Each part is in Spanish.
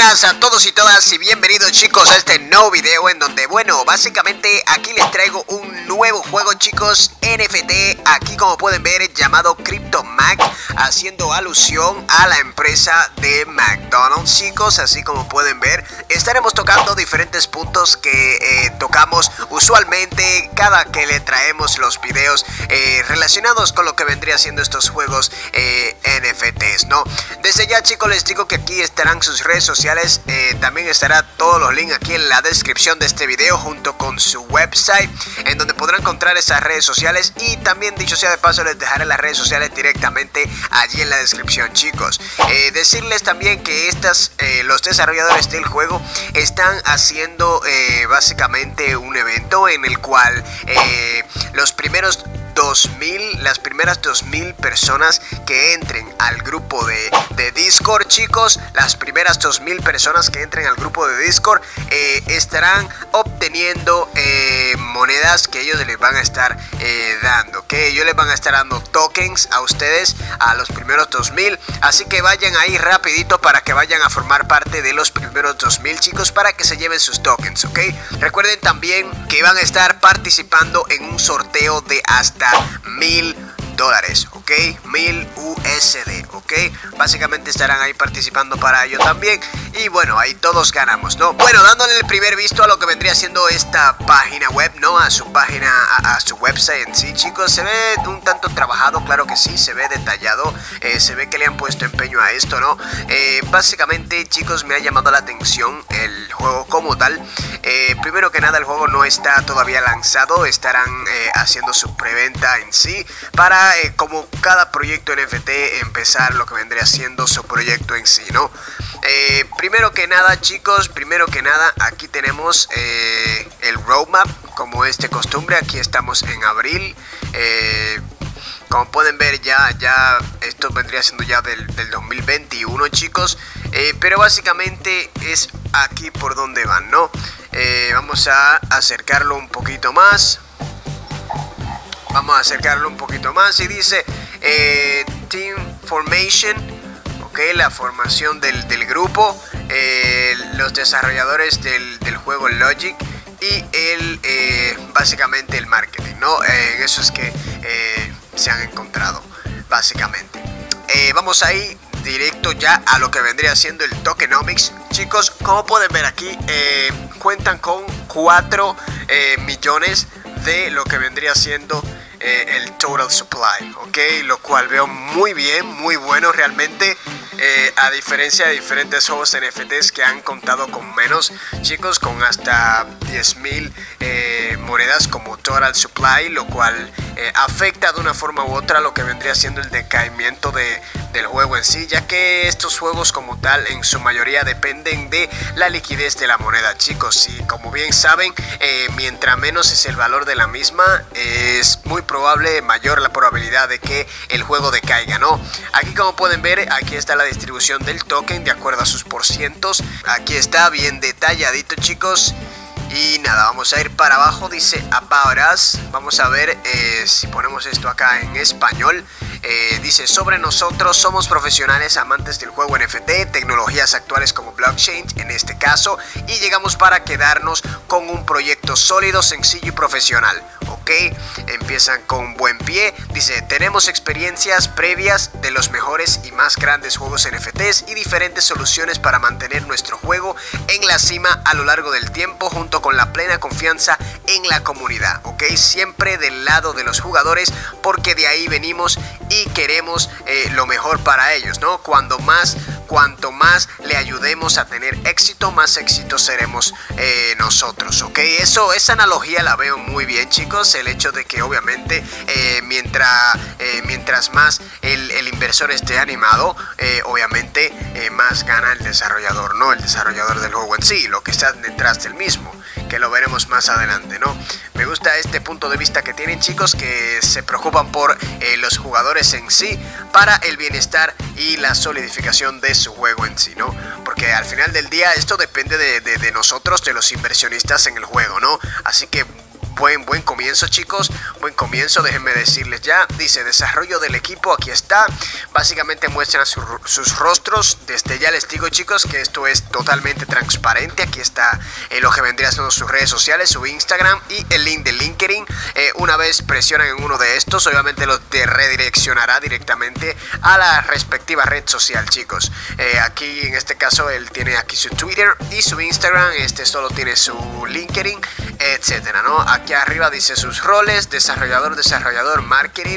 buenas a todos y todas y bienvenidos chicos a este nuevo video en donde, bueno, básicamente aquí les traigo un nuevo juego chicos, NFT, aquí como pueden ver llamado CryptoMac, haciendo alusión a la empresa de McDonald's chicos. Así como pueden ver, estaremos tocando diferentes puntos que tocamos usualmente cada que le traemos los videos relacionados con lo que vendría siendo estos juegos NFTs, ¿no? Desde ya chicos les digo que aquí estarán sus redes sociales, también estará todos los links aquí en la descripción de este video junto con su website en donde podrán encontrar esas redes sociales, y también dicho sea de paso les dejaré las redes sociales directamente allí en la descripción chicos. Decirles también que los desarrolladores del juego están haciendo básicamente un evento en el cual las primeras 2000 personas que entren al grupo de Discord chicos, las primeras 2000 personas que entren al grupo de Discord estarán obteniendo monedas que ellos les van a estar dando, que ellos les van a estar dando tokens a ustedes, a los primeros 2000, así que vayan ahí rapidito para que vayan a formar parte de los primeros 2000 chicos, para que se lleven sus tokens, ok. Recuerden también que van a estar participando en un sorteo de hasta $1000, ok, 1000 USD, ok. Básicamente estarán ahí participando para ello también, y bueno, ahí todos ganamos, ¿no? Bueno, dándole el primer visto a lo que vendría siendo esta página web, ¿no? A su página, a su website en sí, chicos, se ve un tanto trabajado, claro que sí, se ve detallado, se ve que le han puesto empeño a esto, ¿no? Básicamente, chicos, me ha llamado la atención el juego como tal. Primero que nada, el juego no está todavía lanzado, estarán haciendo su preventa en sí, para como cada proyecto NFT empezar lo que vendría siendo su proyecto en sí, ¿no? Primero que nada chicos, aquí tenemos el roadmap, como es de costumbre. Aquí estamos en abril, como pueden ver ya esto vendría siendo ya del 2021 chicos, pero básicamente es aquí por donde van, ¿no? Vamos a acercarlo un poquito más. Y dice Team Formation, ok, la formación del grupo, los desarrolladores del juego Logic y básicamente el marketing, ¿no? Eso es que se han encontrado básicamente. Vamos ahí directo ya a lo que vendría siendo el tokenomics chicos. Como pueden ver aquí, cuentan con 4 millones de lo que vendría siendo el total supply, ok, lo cual veo muy bien, muy bueno realmente, a diferencia de diferentes juegos NFTs que han contado con menos chicos, con hasta 10.000 monedas como total supply, lo cual afecta de una forma u otra lo que vendría siendo el decaimiento del juego en sí, ya que estos juegos como tal en su mayoría dependen de la liquidez de la moneda chicos, y como bien saben, mientras menos es el valor de la misma, es muy probable, mayor la probabilidad de que el juego decaiga, ¿no? Aquí como pueden ver, aquí está la distribución del token de acuerdo a sus porcientos. Aquí está bien detalladito chicos. Y nada, vamos a ir para abajo, dice About Us. Vamos a ver si ponemos esto acá en español. Dice: sobre nosotros, somos profesionales amantes del juego NFT, tecnologías actuales como blockchain en este caso, y llegamos para quedarnos con un proyecto sólido, sencillo y profesional. Ok, empiezan con buen pie. Dice: tenemos experiencias previas de los mejores y más grandes juegos NFTs y diferentes soluciones para mantener nuestro juego en la cima a lo largo del tiempo, junto con la plena confianza en la comunidad, ok, siempre del lado de los jugadores, porque de ahí venimos y queremos lo mejor para ellos, ¿no? Cuanto más le ayudemos a tener éxito, más éxito seremos nosotros, ok. Esa analogía la veo muy bien chicos, el hecho de que obviamente mientras más el inversor esté animado, obviamente más gana el desarrollador, ¿no? El desarrollador del juego en sí, lo que está detrás del mismo, que lo veremos más adelante, ¿no? Me gusta este punto de vista que tienen chicos, que se preocupan por los jugadores en sí, para el bienestar y la solidificación de su juego en sí, ¿no? Porque al final del día esto depende de nosotros, de los inversionistas en el juego, ¿no? Así que buen comienzo chicos, buen comienzo, déjenme decirles ya. Dice desarrollo del equipo, aquí está. Básicamente muestran sus rostros. Desde ya les digo, chicos, que esto es totalmente transparente. Aquí está lo que vendría siendo sus redes sociales, su Instagram y el link de LinkedIn. Una vez presionan en uno de estos, obviamente los redireccionará directamente a la respectiva red social, chicos. Aquí en este caso él tiene aquí su Twitter y su Instagram. Este solo tiene su LinkedIn, etcétera, ¿no? Aquí arriba dice sus roles: desarrollador, marketing,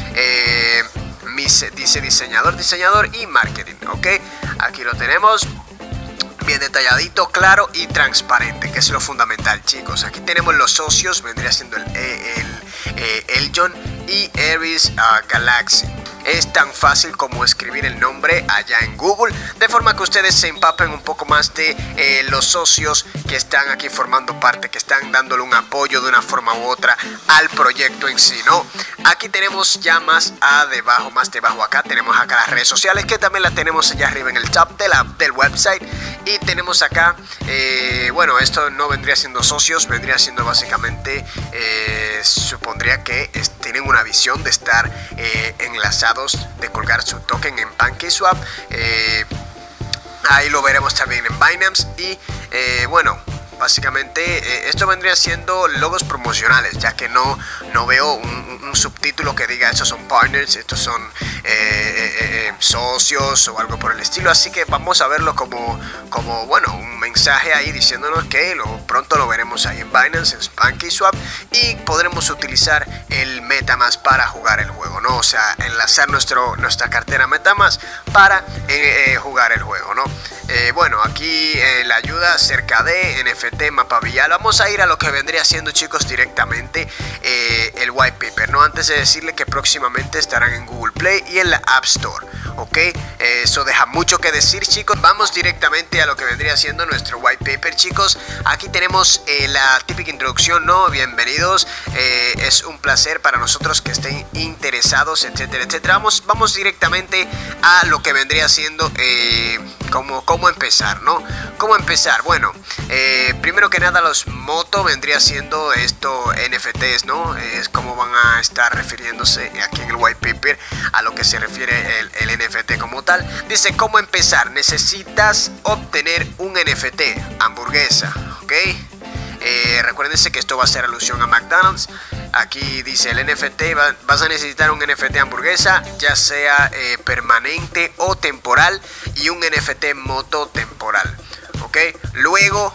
dice diseñador y marketing, ¿ok? Aquí lo tenemos bien detalladito, claro y transparente, que es lo fundamental, chicos. Aquí tenemos los socios, vendría siendo Eljon y Ares Galaxy. Es tan fácil como escribir el nombre allá en Google, de forma que ustedes se empapen un poco más de los socios que están aquí formando parte, que están dándole un apoyo de una forma u otra al proyecto en sí, ¿no? Aquí tenemos ya más debajo acá, tenemos acá las redes sociales, que también las tenemos allá arriba en el top del website. Y tenemos acá, bueno, esto no vendría siendo socios, vendría siendo básicamente, supondría que tienen una visión de estar enlazados, de colgar su token en PancakeSwap. Ahí lo veremos también en Binance. Y bueno, básicamente esto vendría siendo logos promocionales, ya que no veo un subtítulo que diga estos son partners, estos son socios o algo por el estilo. Así que vamos a verlo como bueno, un mensaje ahí diciéndonos que pronto lo veremos ahí en Binance, en PancakeSwap, y podremos utilizar el MetaMask para jugar el juego, ¿no? O sea, enlazar nuestra cartera MetaMask para jugar el juego, ¿no? Bueno, aquí la ayuda acerca de NFT, mapa vial. Vamos a ir a lo que vendría siendo, chicos, directamente el white paper, ¿no? Antes de decirle que próximamente estarán en Google Play y en la App Store, ¿ok? Eso deja mucho que decir, chicos. Vamos directamente a lo que vendría siendo nuestro white paper, chicos. Aquí tenemos la típica introducción, ¿no? Bienvenidos, es un placer para nosotros que estén interesados, etcétera, etcétera. Vamos directamente a lo que vendría siendo cómo empezar, ¿no? ¿Cómo empezar? Bueno, primero que nada, los moto vendría siendo esto NFTs, ¿no? Es como van a estar refiriéndose aquí en el white paper a lo que se refiere el NFT como tal. Dice cómo empezar. Necesitas obtener un NFT, hamburguesa, ¿ok? Recuérdense que esto va a ser alusión a McDonald's. Aquí dice el NFT, vas a necesitar un NFT hamburguesa, ya sea permanente o temporal, y un NFT moto temporal, ¿ok? Luego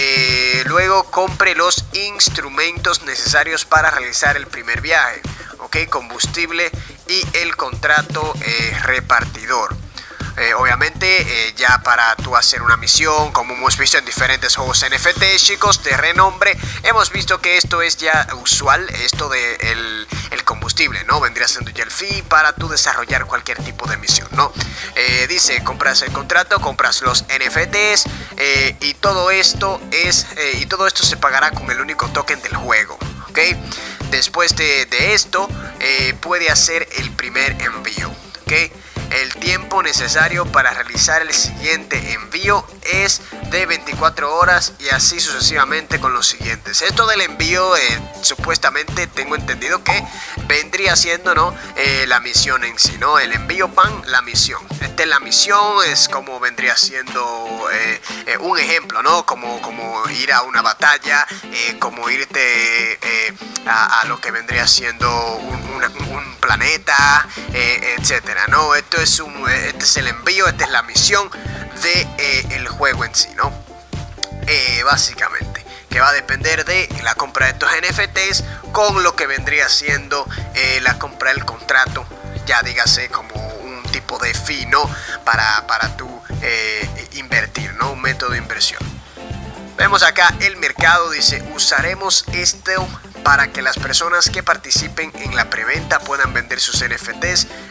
compre los instrumentos necesarios para realizar el primer viaje, ¿ok? Combustible y el contrato repartidor. Obviamente ya para tú hacer una misión, como hemos visto en diferentes juegos NFT, chicos, de renombre, hemos visto que esto es ya usual, esto de el combustible, ¿no? Vendría siendo ya el fee para tú desarrollar cualquier tipo de misión, ¿no? Dice, compras el contrato, compras los NFTs, y todo esto se pagará con el único token del juego, ¿ok? Después de esto, puede hacer el primer envío, ¿ok? El tiempo necesario para realizar el siguiente envío es de 24 horas y así sucesivamente con los siguientes. Esto del envío, supuestamente tengo entendido que vendría siendo, ¿no? La misión en sí, ¿no? El envío la misión. La misión es como vendría siendo un ejemplo, ¿no? Como ir a una batalla, como irte a lo que vendría siendo un planeta, etcétera, ¿no? Este es el envío, esta es la misión de el juego en sí, ¿no? Básicamente, que va a depender de la compra de estos NFTs con lo que vendría siendo la compra del contrato, ya dígase como un tipo de fee, ¿no? Para tú invertir, ¿no? Un método de inversión. Vemos acá el mercado, dice, usaremos esto para que las personas que participen en la preventa puedan vender sus NFTs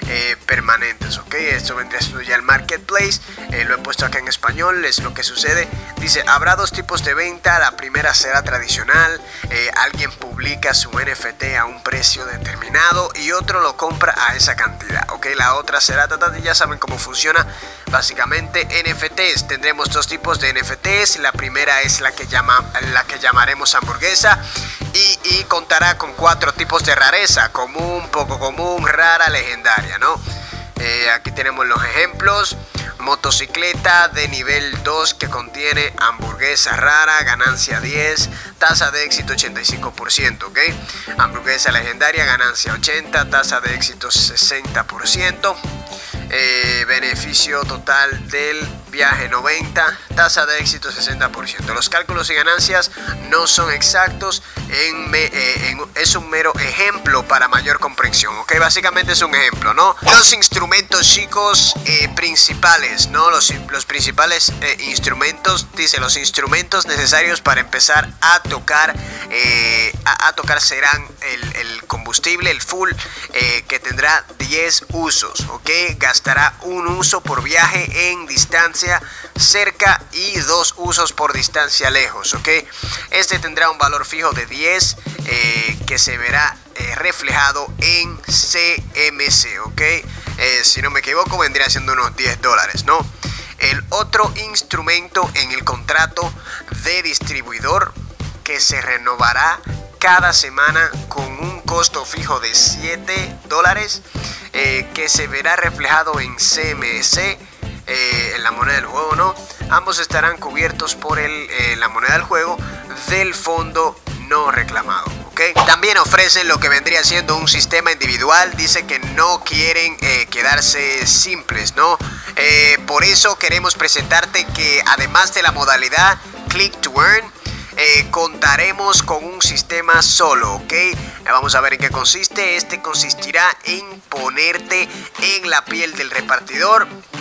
permanentes, ok. Esto vendría siendo ya el marketplace. Lo he puesto acá en español. Es lo que sucede. Dice, habrá dos tipos de venta. La primera será tradicional, alguien publica su NFT a un precio determinado y otro lo compra a esa cantidad, ok. La otra será, ya saben cómo funciona básicamente. NFTs, tendremos dos tipos de NFTs. La primera es la que llamaremos hamburguesa y contará con 4 tipos de rareza: común, poco común, rara, legendaria, ¿no? Aquí tenemos los ejemplos. Motocicleta de nivel 2 que contiene hamburguesa rara, ganancia 10, tasa de éxito 85%, ¿ok? Hamburguesa legendaria, ganancia 80, tasa de éxito 60%, beneficio total del viaje 90, tasa de éxito 60%. Los cálculos y ganancias no son exactos, es un mero ejemplo para mayor comprensión, ¿ok? Básicamente es un ejemplo, ¿no? Los instrumentos, chicos, principales, ¿no? Los principales instrumentos, dice, los instrumentos necesarios para empezar a tocar serán el combustible, el full, que tendrá 10 usos, ¿ok? Gastará un uso por viaje en distancia cerca y 2 usos por distancia lejos, ¿ok? Este tendrá un valor fijo de 10 que se verá reflejado en CMC, ¿ok? Si no me equivoco, vendría siendo unos $10, ¿no? El otro instrumento en el contrato de distribuidor, que se renovará cada semana con un costo fijo de $7, que se verá reflejado en CMC, en la moneda del juego, ¿no? Ambos estarán cubiertos por la moneda del juego del fondo no reclamado, ¿ok? También ofrecen lo que vendría siendo un sistema individual. Dice que no quieren quedarse simples, ¿no? Por eso queremos presentarte que además de la modalidad Click to Earn, contaremos con un sistema solo, ¿ok? Vamos a ver en qué consiste. Este consistirá en ponerte en la piel del repartidor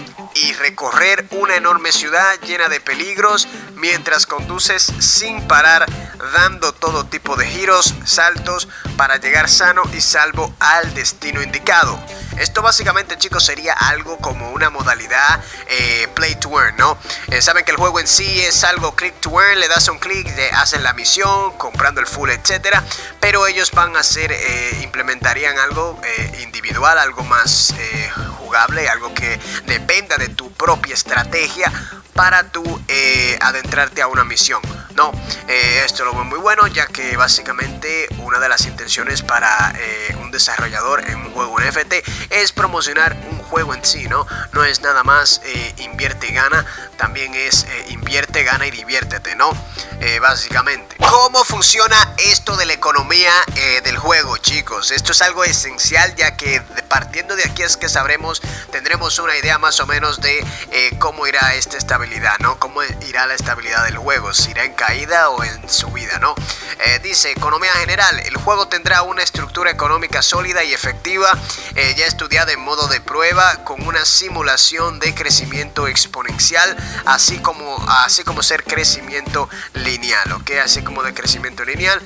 y recorrer una enorme ciudad llena de peligros mientras conduces sin parar, dando todo tipo de giros, saltos para llegar sano y salvo al destino indicado. Esto básicamente, chicos, sería algo como una modalidad Play to Earn, ¿no? Saben que el juego en sí es algo Click to Earn, le das un clic, hacen la misión, comprando el full, etcétera. Pero ellos van a hacer, implementarían algo individual, algo más jugable, algo que dependa de tu propia estrategia para tú adentrarte a una misión, ¿no? Esto lo veo muy bueno, ya que básicamente una de las intenciones para un desarrollador en un juego NFT es promocionar un juego en sí, ¿no? No es nada más invierte y gana, también es invierte, gana y diviértete, ¿no? Básicamente. ¿Cómo funciona esto de la economía del juego, chicos? Esto es algo esencial, ya que partiendo de aquí es que tendremos una idea más o menos de cómo irá esta estabilidad, ¿no? Cómo irá la estabilidad del juego, si irá en caída o en subida, ¿no? Dice, economía general, el juego tendrá una estructura económica sólida y efectiva, ya estudiada en modo de prueba, con una simulación de crecimiento exponencial, así como ser crecimiento lineal, ¿ok? Así como de crecimiento lineal.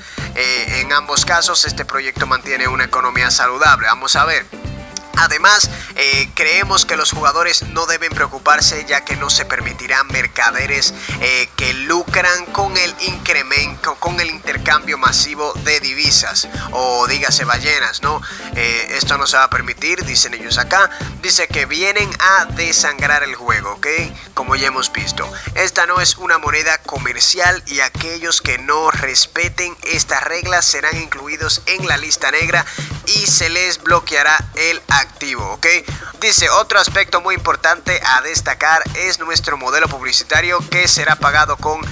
En ambos casos, este proyecto mantiene una economía saludable. Vamos a ver. Además, creemos que los jugadores no deben preocuparse, ya que no se permitirán mercaderes que lucran con el incremento, con el intercambio masivo de divisas, o dígase ballenas, ¿no? Esto no se va a permitir, dicen ellos acá. Dice que vienen a desangrar el juego, ¿ok? Como ya hemos visto, esta no es una moneda comercial y aquellos que no respeten estas reglas serán incluidos en la lista negra y se les bloqueará el activo, ¿ok? Dice, otro aspecto muy importante a destacar es nuestro modelo publicitario, que será pagado con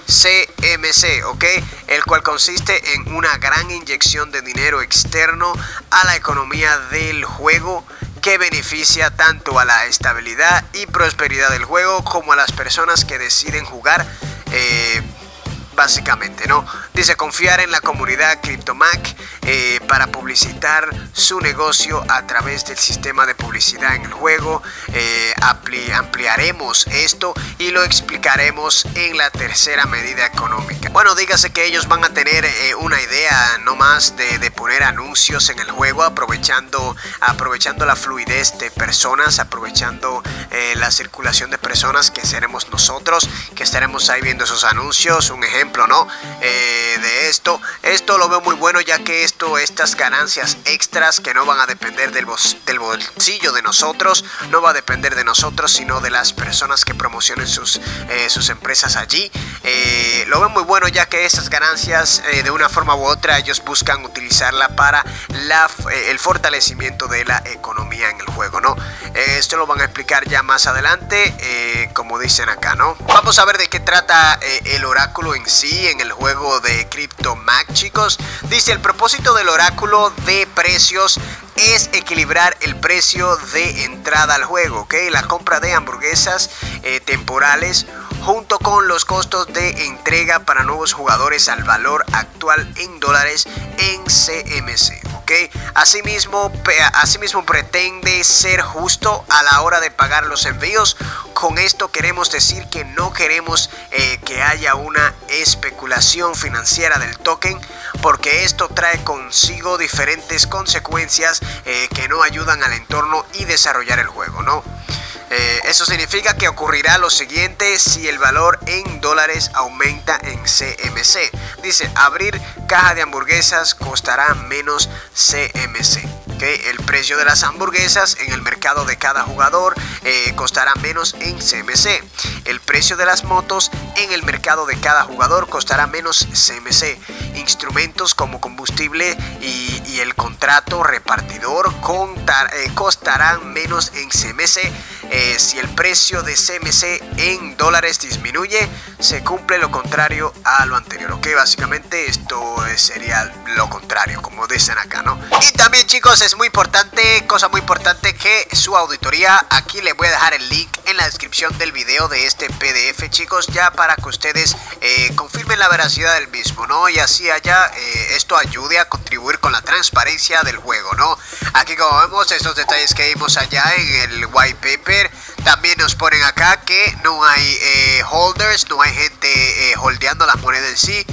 CMC, ¿ok? El cual consiste en una gran inyección de dinero externo a la economía del juego, que beneficia tanto a la estabilidad y prosperidad del juego como a las personas que deciden jugar básicamente, ¿no? Dice confiar en la comunidad CryptoMac para publicitar su negocio a través del sistema de publicidad en el juego. Ampliaremos esto y lo explicaremos en la tercera medida económica. Bueno, dígase que ellos van a tener una idea no más de poner anuncios en el juego, aprovechando la fluidez de personas, aprovechando la circulación de personas que seremos nosotros, que estaremos ahí viendo esos anuncios. Un ejemplo, ¿no? De esto lo veo muy bueno, ya que estas ganancias extras que no van a depender del bolsillo de nosotros, no va a depender de nosotros, sino de las personas que promocionen sus empresas allí. Lo veo muy bueno, ya que estas ganancias de una forma u otra ellos buscan utilizarla para el fortalecimiento de la economía en el juego, ¿no? Esto lo van a explicar ya más adelante, como dicen acá, ¿no? Vamos a ver de qué trata el oráculo en sí en el juego de CryptoMac, chicos. Dice: el propósito del oráculo de precios es equilibrar el precio de entrada al juego, ¿ok? La compra de hamburguesas temporales junto con los costos de entrega para nuevos jugadores al valor actual en dólares en CMC, ¿ok? Asimismo pretende ser justo a la hora de pagar los envíos. Con esto queremos decir que no queremos que haya una especulación financiera del token, porque esto trae consigo diferentes consecuencias que no ayudan al entorno y desarrollar el juego, ¿no? Eso significa que ocurrirá lo siguiente si el valor en dólares aumenta en CMC. Dice: abrir caja de hamburguesas costará menos CMC. ¿Okay? El precio de las hamburguesas en el mercado de cada jugador costará menos en CMC. El precio de las motos en el mercado de cada jugador costará menos CMC. Instrumentos como combustible y el contrato repartidor costarán menos en CMC. Si el precio de CMC en dólares disminuye, se cumple lo contrario a lo anterior, ¿ok? Básicamente esto sería lo contrario, como dicen acá, ¿no? Y también, chicos, es muy importante, cosa muy importante, que su auditoría, aquí les voy a dejar el link en la descripción del video de este PDF, chicos, ya para que ustedes confirmen la veracidad del mismo, ¿no? Y así allá esto ayude a contribuir con la transparencia del juego, ¿no? Aquí, como vemos, estos detalles que vimos allá en el white paper, también nos ponen acá que no hay holders, no hay gente holdeando la moneda en sí,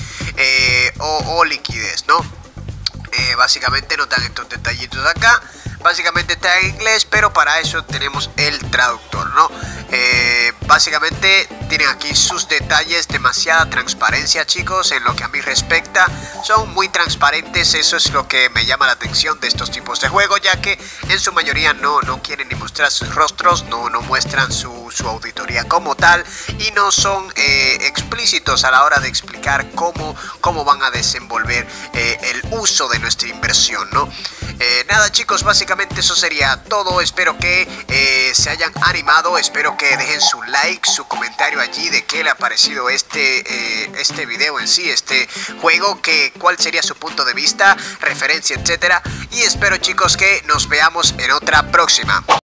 o liquidez, ¿no? Básicamente nos dan estos detallitos acá. Básicamente está en inglés, pero para eso tenemos el traductor, ¿no? Básicamente tienen aquí sus detalles, demasiada transparencia, chicos, en lo que a mí respecta. Son muy transparentes, eso es lo que me llama la atención de estos tipos de juegos, ya que en su mayoría no quieren ni mostrar sus rostros, no muestran su auditoría como tal, y no son explícitos a la hora de explicar cómo van a desenvolver el uso de nuestra inversión, ¿no? Nada, chicos, básicamente eso sería todo. Espero que se hayan animado, espero que dejen su like, su comentario allí de qué le ha parecido este video en sí, este juego, cuál sería su punto de vista, referencia, etcétera. Y espero, chicos, que nos veamos en otra próxima.